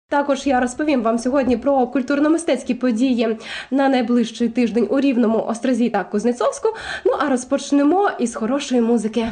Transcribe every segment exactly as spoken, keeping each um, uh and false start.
Також я розповім вам сьогодні про культурно-мистецькі події на найближчий тиждень у Рівному, Острозі та Кузнецовську. Ну а розпочнемо із хорошої музики.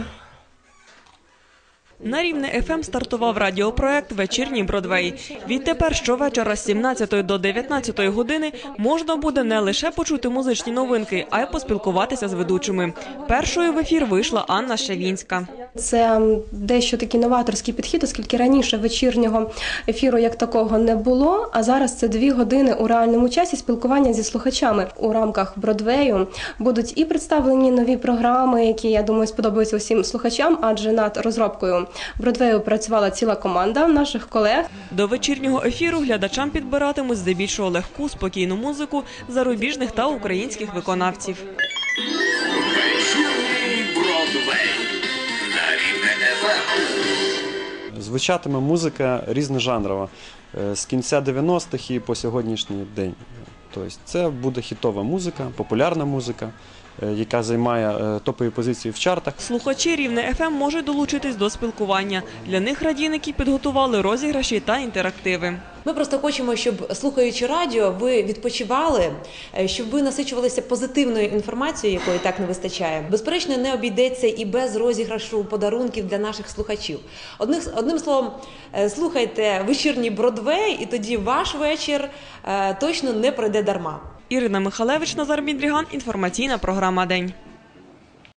На Рівне еф ем стартував радіопроект «Вечірній Бродвей». Відтепер щовечора з сімнадцятої до дев'ятнадцятої години можна буде не лише почути музичні новинки, а й поспілкуватися з ведучими. Першою в ефір вийшла Анна Щавінська. Це дещо такий новаторський підхід, оскільки раніше вечірнього ефіру як такого не було, а зараз це дві години у реальному часі спілкування зі слухачами. У рамках Бродвею будуть і представлені нові програми, які, я думаю, сподобаються усім слухачам, адже над розробкою Бродвею працювала ціла команда наших колег. До вечірнього ефіру глядачам підбиратимуть здебільшого легку, спокійну музику зарубіжних та українських виконавців. Вечірній Бродвей на Рівне еф ем. Звучатиме музика різножанрова з кінця дев'яностих і по сьогоднішній день. Тобто це буде хітова музика, популярна музика, яка займає топові позиції в чартах. Слухачі Рівне еф ем можуть долучитись до спілкування. Для них радійники підготували розіграші та інтерактиви. Ми просто хочемо, щоб, слухаючи радіо, ви відпочивали, щоб ви насичувалися позитивною інформацією, якої так не вистачає. Безперечно, не обійдеться і без розіграшу подарунків для наших слухачів. Одним, одним словом, слухайте вечірній Бродвей, і тоді ваш вечір точно не пройде дарма. Ірина Михалевич, Назар Мідріган, інформаційна програма «День».